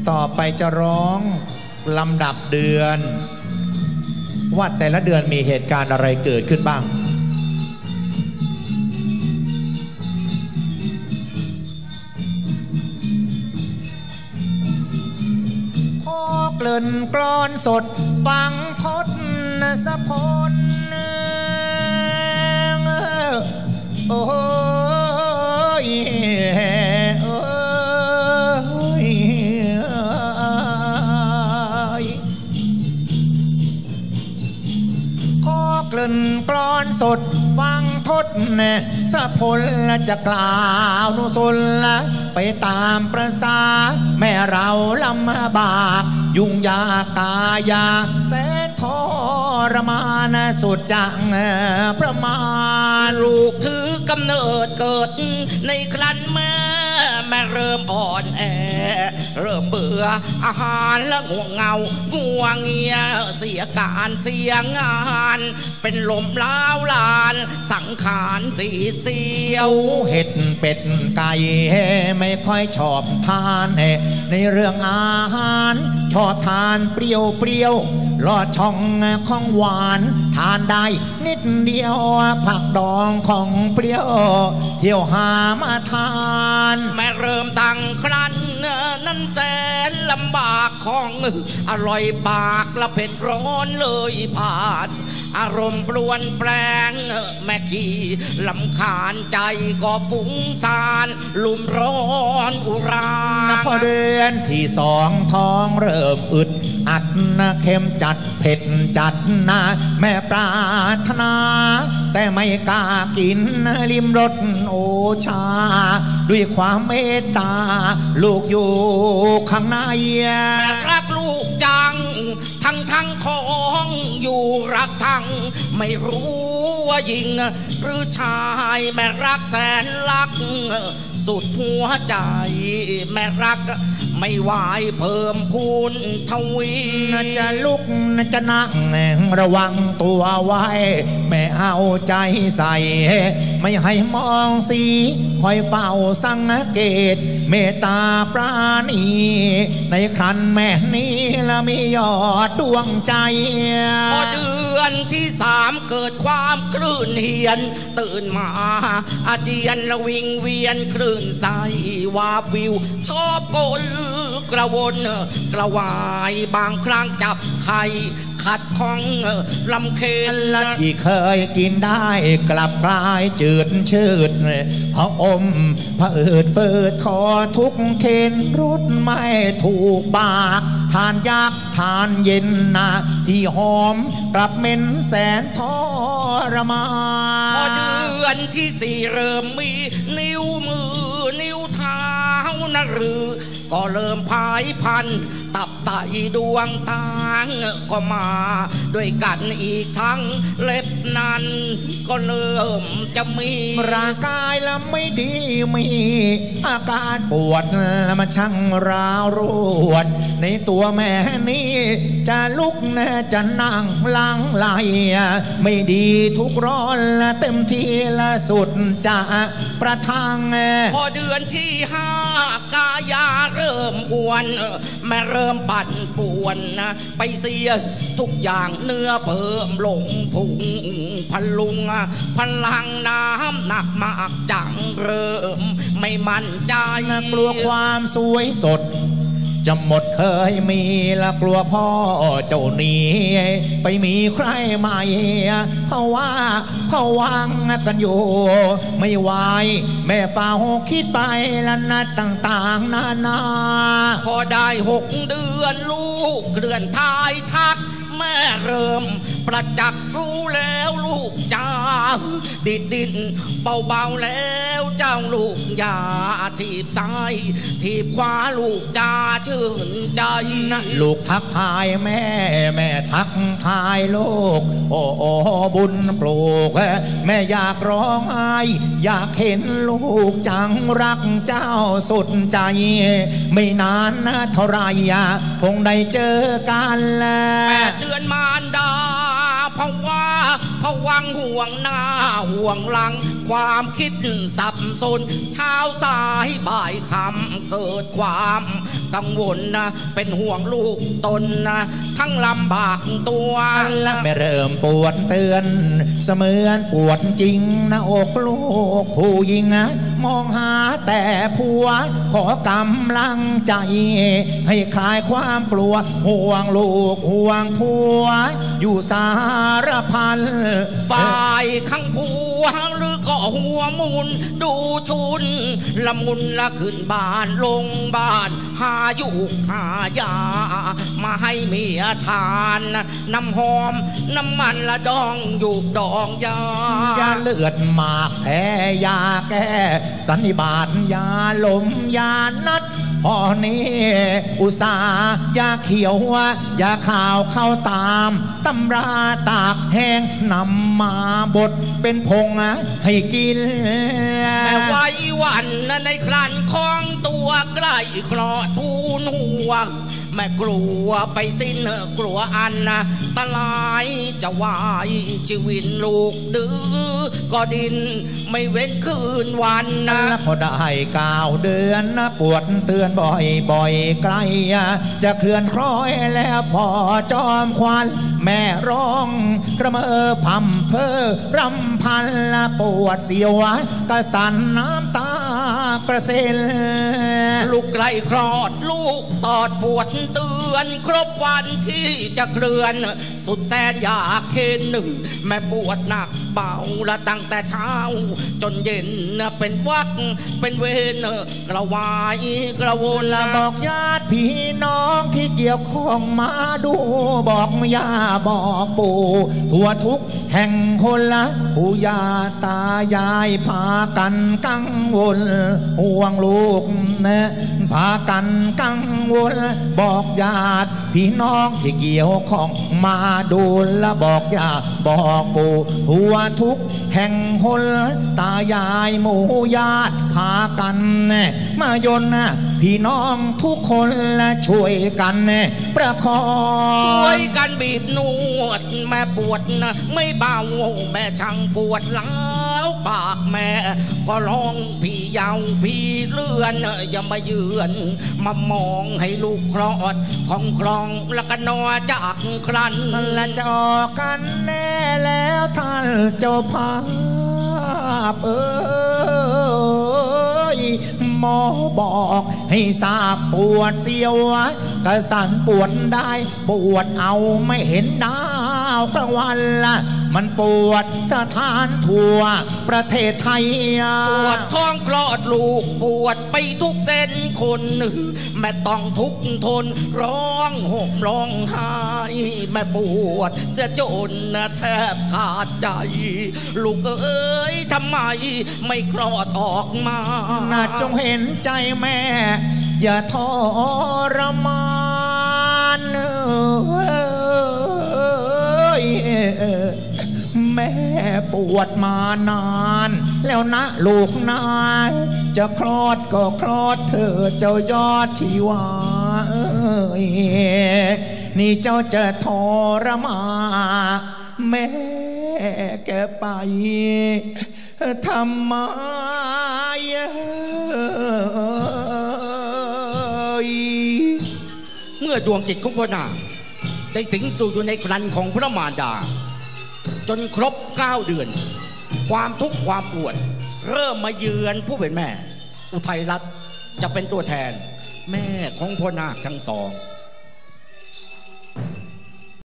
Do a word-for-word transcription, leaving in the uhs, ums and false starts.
ต่อไปจะร้องลำดับเดือนว่าแต่ละเดือนมีเหตุการณ์อะไรเกิดขึ้นบ้างขอเกริ่นกลอนสดฟังทศสะพลโอ้ยโอ้ยขอเกริ่นกลอนสดฟังทศสะพลจะกล่าวนุสนละไปตามประสาแม่เราลำบากยุ่งยากกายาแสนทรมานสุดจังประมาณลูกถือกำเนิดเกิดในครันแม่แม่เริ่มอ่อนแอเริ่มเบื่ออาหารและง่วงเงาง่วงเงียเสียการเสียงานเป็นลมล้าวลานสังขารสีเสียวเห็ดเป็ดไก่ไม่ค่อยชอบทานในเรื่องอาหารชอบทานเปรี้ยวเปรี้ยวลอดช่องของหวานทานได้นิดเดียวผักดองของเปรี้ยวเที่ยวหามาทานแม่เริ่มตั้งครันนั้นแสนลำบากของอร่อยปากและเผ็ดร้อนเลยผ่านอารมณ์ปรวนแปลงแม่ขี้ลำคาญใจก็ฟุ้งซ่านลุมร้อนอุราพอเดือนที่สองท้องเริ่มอึดอัดนะเค็มจัดเผ็ดจัดนะแม่ปรารถนาแต่ไม่กล้ากินริมรสโอชาด้วยความเมตตาลูกอยู่ข้างในแม่รักลูกจังทั้งทั้งท้องอยู่รักทั้งไม่รู้ว่ายิงหรือชายแม่รักแสนรักสุดหัวใจแม่รักไม่ไหวเพิ่มพูนทวีน่าจะลุกน่าจะนั่งระวังตัวไว้แม่เอาใจใส่ไม่ให้มองสีคอยเฝ้าสังเกตเมตตาปราณีในครันแม่นี้ละมียอดดวงใจพอเดือนที่สามเกิดความคลื่นเหียนตื่นมาอาเจียนละวิงเวียนคลื่นใสวาบวิวชอบกลกระวนกระวายบางครั้งจับไข่ขัดของลำเค็นและที่เคยกินได้กลับกลายจืดชืดพระอมพระอืดฝืดคอทุกเข็นรุดไม่ถูกปากทานยากทานเย็นนะที่หอมกลับเหม็นแสนทรมานพอเดือนที่สี่เริ่มมีนิ้วมือนิ้วเท้านะหรือก็เริ่มพายพันตับไตดวงตาก็มาด้วยกันอีกทั้งเล็บนั้นก็เริ่มจะมีร่างกายแล้วไม่ดีมีอาการปวดแล้วมันช่างร้าวรวดในตัวแม่นี้จะลุกนะจะนั่งล้างไหลไม่ดีทุกร้อนละเต็มที่ละสุดจะประทังพอเดือนที่ห้ากายาเริ่มอ้วนแม่เริ่มปั่นป่วนนะไปเสียทุกอย่างเนื้อเพิ่มลงพุงพลุงพลังน้ำหนักมากจังเริ่มไม่มั่นใจกลัวความสวยสดจะหมดเคยมีละกลัวพ่อเจ้าหนีไปมีใครใหม่เพราะว่าเขาวังกันอยู่ไม่ไหวแม่เฝ้าคิดไปละนัดต่างๆนานาพอได้หกเดือนลูกเคลื่อนทายทักแม่เริ่มประจักษ์รู้แล้วลูกจ้าดิดดินเบาๆแล้วเจ้าลูกอย่าทีบซ้ายทีบขวาลูกจ้าชื่นใจนะลูกทักทายแม่แม่ทักทายลูกโอ้โอ้บุญปลูกแม่อยากร้องไห้อยากเห็นลูกจังรักเจ้าสุดใจไม่นานนะเท่าไรคงได้เจอกันแล้วแปดเดือนมารดาเพราะว่าเพราะวัทั้งห่วงหน้าห่วงหลังความคิดสับสนเช้าสายบ่ายค่ำเกิดความกังวลนะเป็นห่วงลูกตนนะทั้งลำบากตัวและไม่เริ่มปวดเตือนเสมือนปวดจริงนะอกลูกผู้หญิงมองหาแต่ผัวขอกำลังใจให้คลายความกลัวห่วงลูกห่วงผัวอยู่สารพันฝ่ายข้างผัวหรือก็หัวมุนดูชุนละมุนละขึ้นบ้านลงบ้านหาอยู่หายามาให้เมียทานน้ำหอมน้ำมันละดองอยู่ดองยายาเลือดหมากแพ้ยาแก้สันนิบาตยาลมยานัดพอนี้อุตสาห์ยาเขียวยาขาวเข้าตามตำราตากแห้งนำมาบดเป็นผงให้กินแม่ไว้วันในครันของตัวใกล้คลอดทูนหัวแม่กลัวไปสิ้นกลัวอันนะตะลายจะวายชีวิตลูกดื้อก็ดินไม่เว้นคืนวันนะพอได้เก้าเดือนนะปวดเตือนบ่อยบ่อยไกลจะเคลื่อนคล้อยแล้วพอจอมควันแม่ร้องกระเมอพำเพ้อรำพันละปวดเสียวกระสันน้ำตากระเซ็นลูกไกลคลอดลูกตอดปวดเตือนครบวันที่จะเคลื่อนสุดแสนอยากเข็นหนึ่งแม่ปวดหนักเบาละตั้งแต่เช้าจนเย็นเป็นวักเป็นเวรกระวายกระวนละบอกญาติพี่น้องที่เกี่ยวข้องมาดูบอกย่าบอกปู่ทั่วทุกแห่งคนละปู่ย่าตายายพากันกังวลห่วงลูกนะพากันกังวลบอกญาติพี่น้องที่เกี่ยวข้องมาดูละบอกย่าบอกปู่ทั่วทุกแห่งคนตายายหมู่ญาติพากันมายนพี่น้องทุกคนและช่วยกันประคองช่วยกันบีบนวดแม่ปวดนะไม่เบาแม่ช่างปวดแล้วปากแม่ก็ร้องพี่ยาวพี่เลื่อนอย่ามาเยือนมามองให้ลูกคลอดของคลองแล้วก็นอจากครันและจะออกกันแน่แล้วท่านเจ้าภาพเอ้ยหมอบอกให้ทราบปวดเสียวกระสันปวดได้ปวดเอาไม่เห็นดาวกลางวันละมันปวดสถานทั่วประเทศไทยปวดท้องคลอดลูกปวดไปทุกเส้นคนแม่ต้องทุกทนร้องห่มร้องไห้แม่ปวดเสียจนแทบขาดใจลูกเอ้ยทำไมไม่คลอดออกมาน่าจงเห็นใจแม่อย่าทรมานแม่ปวดมานานแล้วนะลูกนายจะคลอดก็คลอดเธอเจ้ายอดชีวาเอ้ยนี่เจ้าจะทรมานแม่แกไปทำไมเมื่อดวงจิตของพ่อนาคได้สิงสู่อยู่ในครันของพระมารดาจนครบเก้าเดือนความทุกข์ความปวดเริ่มมาเยือนผู้เป็นแม่อุทัยรัตน์จะเป็นตัวแทนแม่ของพ่อนาคทั้งสอง